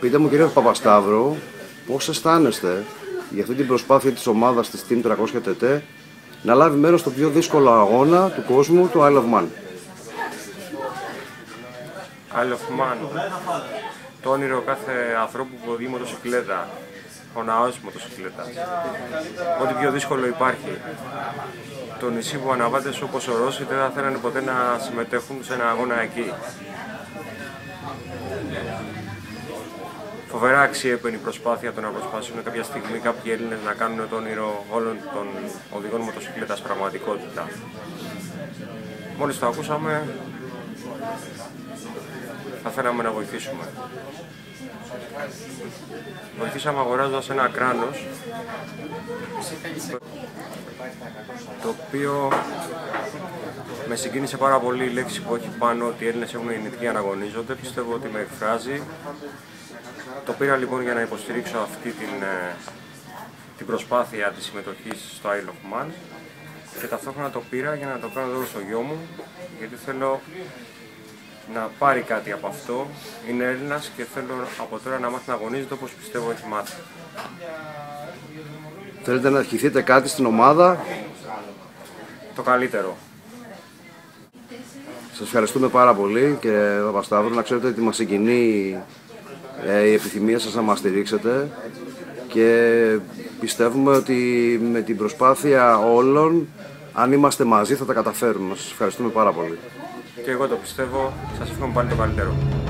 Πείτε μου, κύριε Παπασταύρου, πώς αισθάνεστε για αυτή την προσπάθεια της ομάδας της Team 300 TT να λάβει μέρος στο πιο δύσκολο αγώνα του κόσμου, το Isle of Man? Isle of Man, το όνειρο κάθε ανθρώπου που οδηγεί μοτοσυκλέτα, ο ναός μοτοσυκλέτα. Ό,τι πιο δύσκολο υπάρχει. Το νησί που αναβάτες όπως ο Ρώση δεν θα θέλανε ποτέ να συμμετέχουν σε ένα αγώνα εκεί. Φοβερά αξιέπαινη προσπάθεια το να προσπαθήσουν κάποια στιγμή κάποιοι Έλληνες να κάνουν το όνειρο όλων των οδηγών μοτοσυκλέτας πραγματικότητα. Μόλις το ακούσαμε, θα θέλαμε να βοηθήσουμε. Βοηθήσαμε αγοράζοντας ένα κράνος, το οποίο με συγκίνησε πάρα πολύ η λέξη που έχει πάνω, ότι οι Έλληνες έχουν γεννηθεί να αγωνίζονται. Πιστεύω ότι με εκφράζει. Το πήρα λοιπόν για να υποστηρίξω αυτή την προσπάθεια της συμμετοχής στο Isle of Man και ταυτόχρονα το πήρα για να το κάνω εδώ στο γιο μου, γιατί θέλω να πάρει κάτι από αυτό. Είναι Έλληνας και θέλω από τώρα να μάθει να αγωνίζεται όπως πιστεύω έχει μάθει. Θέλετε να ευχηθείτε κάτι στην ομάδα? Το καλύτερο. Σας ευχαριστούμε πάρα πολύ, κύριε Παπασταύρου. Να ξέρετε ότι μας συγκινεί η επιθυμία σας να μας στηρίξετε και πιστεύουμε ότι με την προσπάθεια όλων, αν είμαστε μαζί, θα τα καταφέρουμε. Σας ευχαριστούμε πάρα πολύ. Και εγώ το πιστεύω. Σας εύχομαι πάλι το καλύτερο.